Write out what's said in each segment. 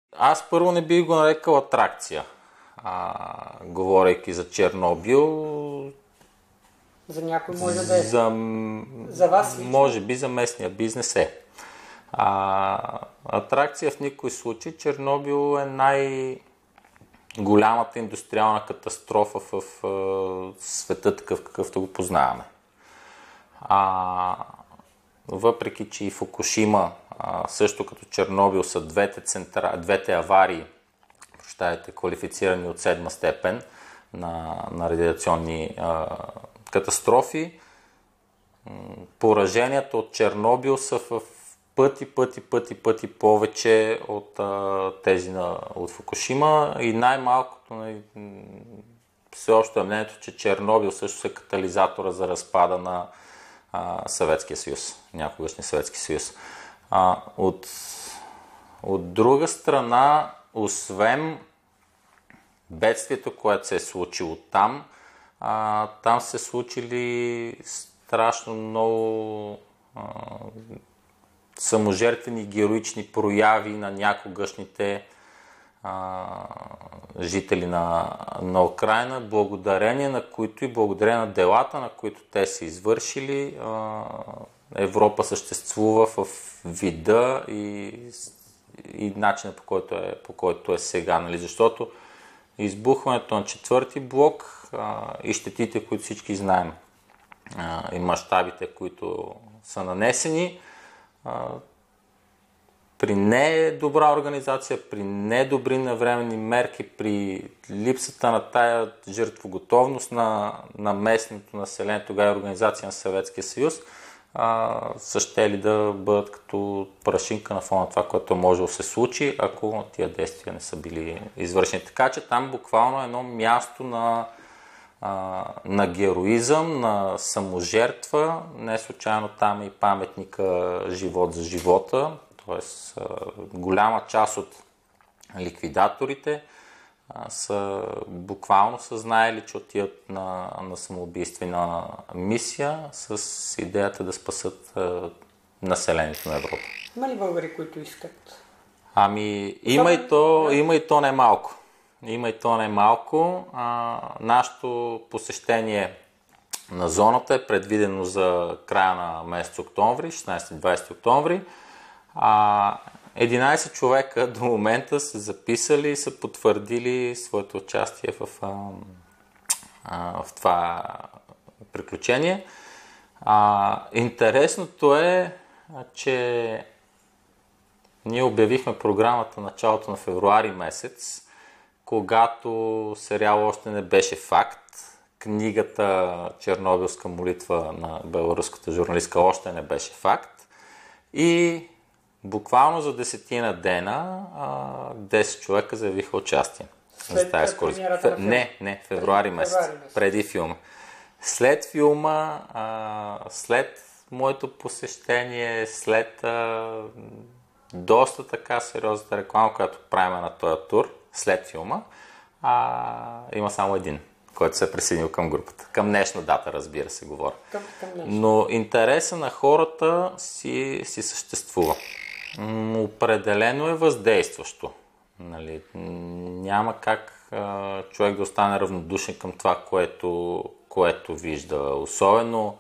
Аз първо не бих го нарекал атракция. Говорейки за Чернобил, за някой може да е. За вас лично? Може би за местния бизнес е. Атракция в никой случай. Чернобил е най-голямата индустриална катастрофа в света, такъв какъвто го познаваме. Въпреки че и Фукушима, също като Чернобил, са двете аварии, квалифицирани от 7 степен на радиационни катастрофи, пораженията от Чернобил са в пъти повече от тези от Фукушима и най-малкото всеобщо е мнението, че Чернобил също е катализатора за разпада на Съветския съюз, някогашния Съветски съюз. От друга страна, освен бедствието, което се е случило там, там се случили страшно много саможертвени героични прояви на някогашните жители на Украйна, благодарение на които и благодарение на делата, на които те са извършили, Европа съществува в вида и начина по който е сега. Нали? Защото избухването на четвърти блок и щетите, които всички знаем, и мащабите, които са нанесени, при недобра организация, при недобри навременни мерки, при липсата на тая жертвоготовност на местното население, тогава организация на Съветския съюз, са щели да бъдат като прашинка на фона на това, което може да се случи, ако тия действия не са били извършени. Така че там буквално е едно място на героизъм, на саможертва. Не случайно там е и паметника Живот за живота, т.е. голяма част от ликвидаторите буквално са знаели, че отиват на самоубийствена мисия с идеята да спасат населението на Европа. Има ли българи, които искат? Има и то не малко. Има и то не малко. Нашето посещение на зоната е предвидено за края на месец октомври, 16-20 октомври. 11 човека до момента са записали и са потвърдили своето участие в това приключение. Интересното е, че ние обявихме програмата началото на февруари месец, когато сериал още не беше факт. Книгата Чернобилска молитва на беларуската журналистка още не беше факт. И буквално за 10 дена 10 човека заявиха участие. Не, февруари месец. Преди филма. След филма, след моето посещение, след доста така сериозната реклама, която правим на този тур, след филма, има само един, който се е присъединил към групата. Към днешна дата, разбира се, говоря. Но интереса на хората си съществува. Определено е въздействащо. Нали? Няма как човек да остане равнодушен към това, което вижда. Особено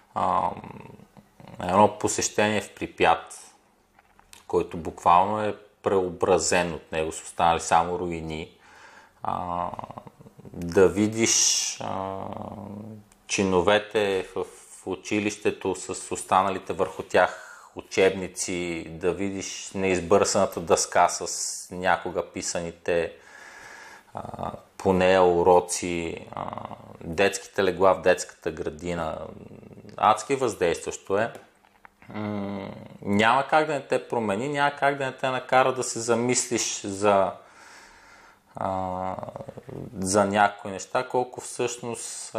едно посещение в Припят, който буквално е преобразен, от него са останали само руини. Да видиш чиновете в училището с останалите върху тях учебници, да видиш неизбърсаната дъска с някога писаните по нея уроци, детските легла в детската градина. Адски въздействащо е. Няма как да не те промени, няма как да не те накара да се замислиш за някои неща, колко всъщност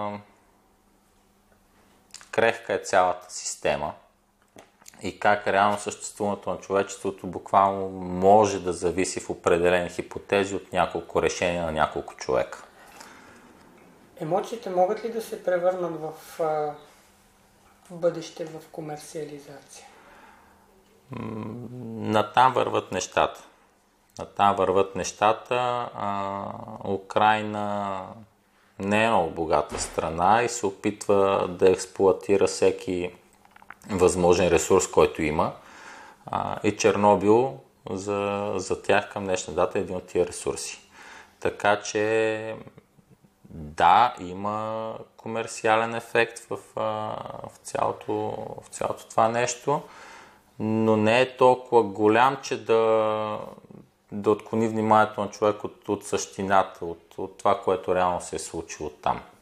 крехка е цялата система и как реално съществуването на човечеството буквално може да зависи в определени хипотези от няколко решения на няколко човека. Емоциите могат ли да се превърнат в бъдеще в комерциализация? Натам върват нещата. Там върват нещата. Украйна не е много богата страна и се опитва да експлоатира всеки възможен ресурс, който има. И Чернобил за тях към днешна дата е един от тия ресурси. Така че да, има комерциален ефект в цялото това нещо, но не е толкова голям, че да отклони вниманието на човек от същината, от това, което реално се е случило там.